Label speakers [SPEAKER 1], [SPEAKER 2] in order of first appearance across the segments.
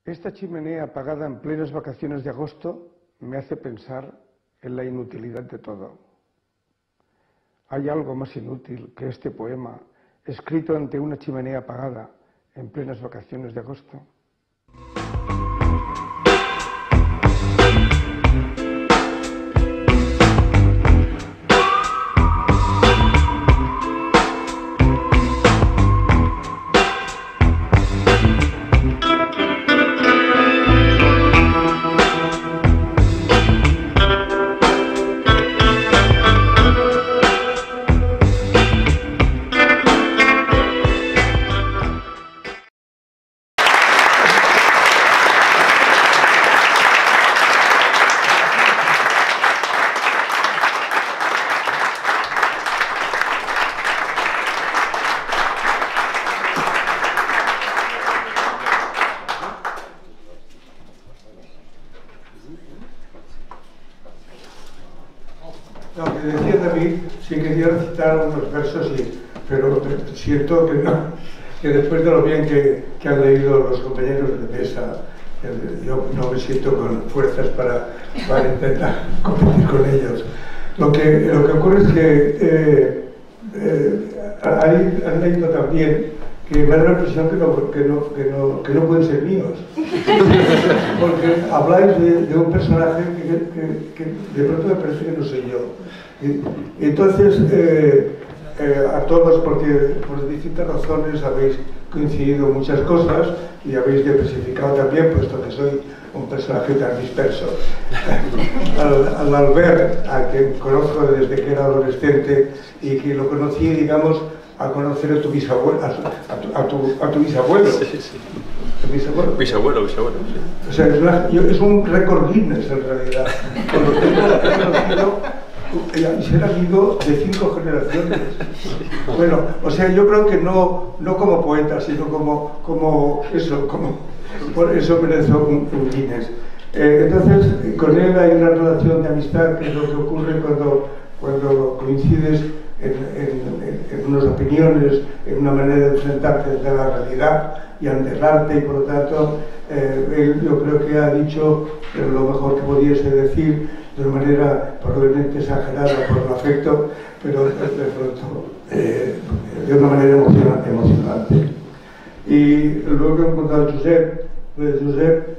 [SPEAKER 1] Esta chimenea apagada en plenas vacaciones de agosto me hace pensar en la inutilidad de todo. ¿Hay algo más inútil que este poema escrito ante una chimenea apagada en plenas vacaciones de agosto?
[SPEAKER 2] Lo que decía David, sí quería recitar unos versos, pero siento que después de lo bien que han leído los compañeros de mesa, yo no me siento con fuerzas para intentar competir con ellos. Lo que ocurre es que han leído también que me da la impresión que no pueden ser míos. Porque habláis de un personaje que de pronto me parece que no soy yo. Entonces, a todos, porque por distintas razones habéis coincidido muchas cosas y habéis diversificado también, puesto que soy un personaje tan disperso. Al Albert, a quien conozco desde que era adolescente y que lo conocí, digamos, a conocer a tu bisabuelo, a tu bisabuelo.
[SPEAKER 3] Sí, sí. Bisabuelo, sí.
[SPEAKER 2] O sea, es un récord Guinness en realidad. Cuando tengo conocido y ser amigo de 5 generaciones. Bueno, o sea, yo creo que no como poeta, sino como eso, por eso merezco un Guinness. Entonces, con él hay una relación de amistad, que es lo que ocurre cuando coincides en unas opiniones, en una manera de enfrentarte ante la realidad y ante el arte, y por lo tanto él, yo creo que ha dicho lo mejor que pudiese decir de una manera probablemente exagerada por el afecto, pero de pronto de una manera emocionante. Y luego he encontrado a Josep. Josep,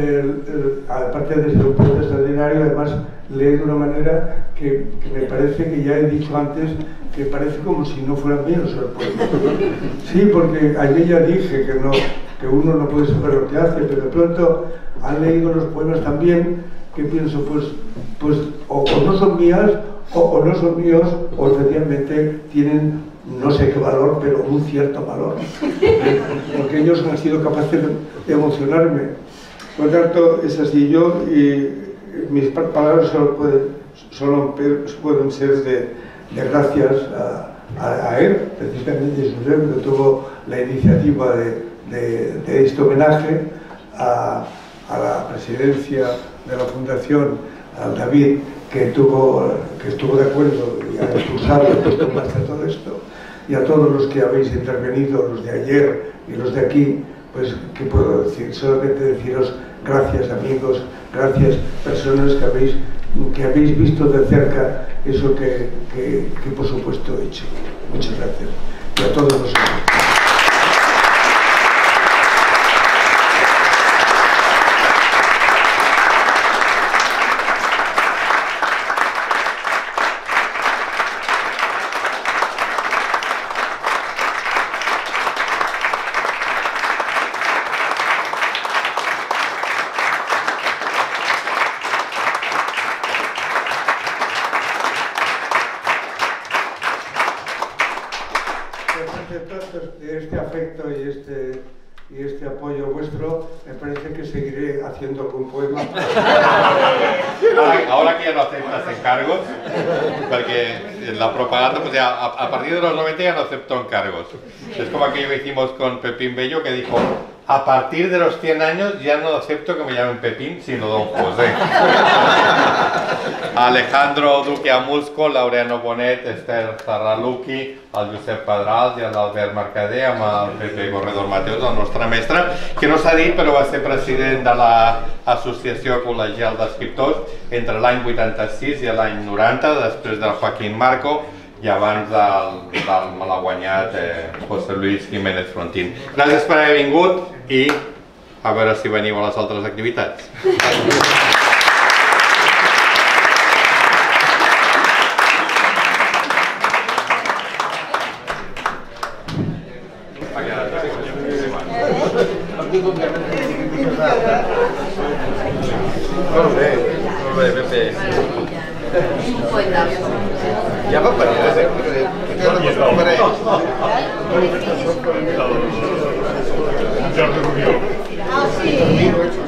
[SPEAKER 2] aparte de ser un poeta extraordinario, además lee de una manera que me parece que ya he dicho antes, que parece como si no fueran míos el poema. Sí, porque ayer ya dije que uno no puede saber lo que hace, pero de pronto han leído los poemas también, que pienso, pues o no son mías, o no son míos, o efectivamente tienen no sé qué valor, pero un cierto valor, porque ellos han sido capaces de emocionarme. Por lo tanto, es así. Yo, y mis palabras solo pueden ser de gracias a él, precisamente Josep, que tuvo la iniciativa de este homenaje, a la presidencia de la Fundación, al David, que estuvo de acuerdo y ha impulsado y ha puesto en marcha todo esto, y a todos los que habéis intervenido, los de ayer y los de aquí, pues, ¿qué puedo decir? Solamente deciros gracias, amigos, gracias, personas que habéis visto de cerca eso que por supuesto he hecho. Muchas gracias. Y a todos vosotros. De este afecto y este apoyo vuestro, me parece que seguiré haciendo algún poema.
[SPEAKER 3] Ahora que ya no aceptas encargos, porque en la propaganda, pues ya a partir de los 90 ya no acepto encargos. Es como aquello que hicimos con Pepín Bello, que dijo, a partir de los 100 años ya no acepto que me llamen Pepín, sino Don José. Alejandro Duque Amusco, Laureano Bonet, Esther Zarraluki, el Josep Pedrals i l'Albert Mercader, amb el Pepe Corredor Mateus, el nostre mestre, que no s'ha dit però va ser president de l'Associació Col·legial d'Escriptors entre l'any 86 i l'any 90, després del Joaquín Marco i abans del malaguanyat José Luis Jiménez Frontín. Gràcies per haver vingut i a veure si veniu a les altres activitats.
[SPEAKER 4] Molt bé, Pepe. Ja va per allà,
[SPEAKER 5] Jordi Rubió. Ah, sí.